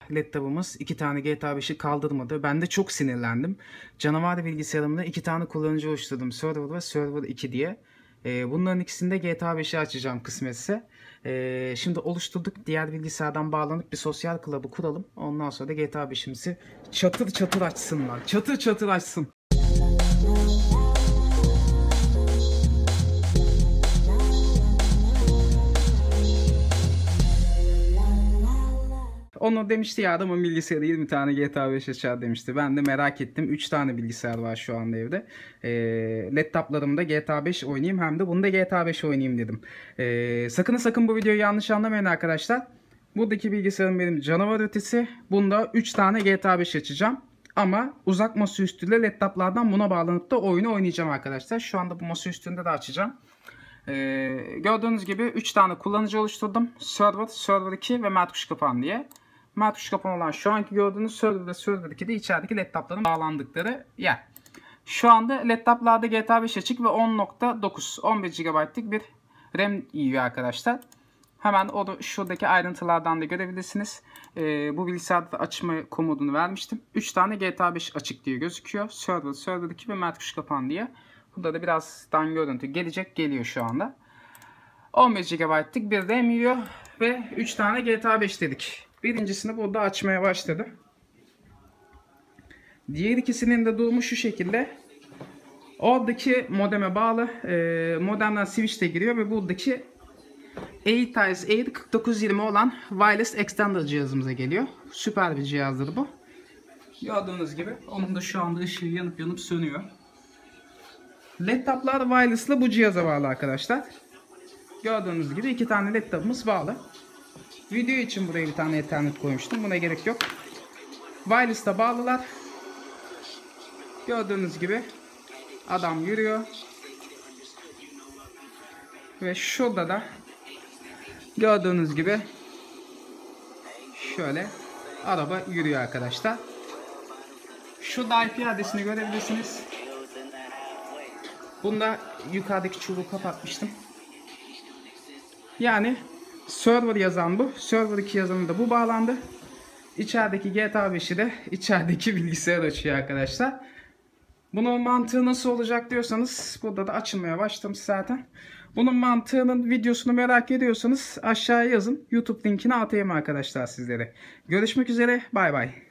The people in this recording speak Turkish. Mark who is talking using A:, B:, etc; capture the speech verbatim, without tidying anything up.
A: laptopumuz iki tane G T A beşi kaldırmadı. Ben de çok sinirlendim. Canavar bilgisayarımda iki tane kullanıcı oluşturdum. Server ve Server iki diye. Ee, bunların ikisinde G T A beşi açacağım kısmetse. Ee, şimdi oluşturduk. Diğer bilgisayardan bağlanıp bir sosyal klubu kuralım. Ondan sonra da G T A beşimizi çatır çatır açsınlar. Çatır çatır açsın. Onu demişti ya adamın bilgisayarı yirmi tane G T A beş açar demişti. Ben de merak ettim. üç tane bilgisayar var şu anda evde. E, laptoplarımda G T A beş oynayayım hem de bunda G T A beş oynayayım dedim. E, sakın sakın bu videoyu yanlış anlamayın arkadaşlar. Buradaki bilgisayarım benim canavar ötesi. Bunda üç tane G T A beş açacağım. Ama uzak masaüstüyle laptoplardan buna bağlanıp da oyunu oynayacağım arkadaşlar. Şu anda bu masaüstünde de açacağım. Ee, gördüğünüz gibi üç tane kullanıcı oluşturdum. Server, Server iki ve Mertuş Kapan diye. Mertuş Kapan olan şu anki gördüğünüz Server ve Server iki de içerideki laptopların bağlandıkları yer. Şu anda laptoplarda G T A beş açık ve on nokta dokuz on bir gigabaytlık bir RAM yiyor arkadaşlar. Hemen o da şuradaki ayrıntılardan da görebilirsiniz. Ee, bu bilgisayarda açma komutunu vermiştim. üç tane G T A beş açık diye gözüküyor. Server, Server iki ve Mertuş Kapan diye. Burada da birazdan görüntü gelecek. Geliyor şu anda. on bir gigabaytlık bir RAM yiyor. Ve üç tane G T A beş dedik. Birincisini burada açmaya başladı. Diğer ikisinin de durumu şu şekilde. Oradaki modeme bağlı. E, modemden switch de giriyor ve buradaki AirTies Air kırk dokuz yirmi olan wireless extender cihazımıza geliyor. Süper bir cihazdır bu. Gördüğünüz gibi onun da şu anda ışığı yanıp yanıp sönüyor. Laptoplar wireless'la bu cihaza bağlı arkadaşlar. Gördüğünüz gibi iki tane laptopumuz bağlı. Video için buraya bir tane Ethernet koymuştum. Buna gerek yok. Wireless'la bağlılar. Gördüğünüz gibi adam yürüyor. Ve şurada da gördüğünüz gibi şöyle araba yürüyor arkadaşlar. Şurada I P adresini görebilirsiniz. Bunda yukarıdaki çubuğu kapatmıştım. Yani server yazan bu. Server iki yazanı da bu bağlandı. İçerideki G T A beşi de içerideki bilgisayar açıyor arkadaşlar. Bunun mantığı nasıl olacak diyorsanız burada da açılmaya başlamış zaten. Bunun mantığının videosunu merak ediyorsanız aşağıya yazın. YouTube linkini atayım arkadaşlar sizlere. Görüşmek üzere. Bay bay.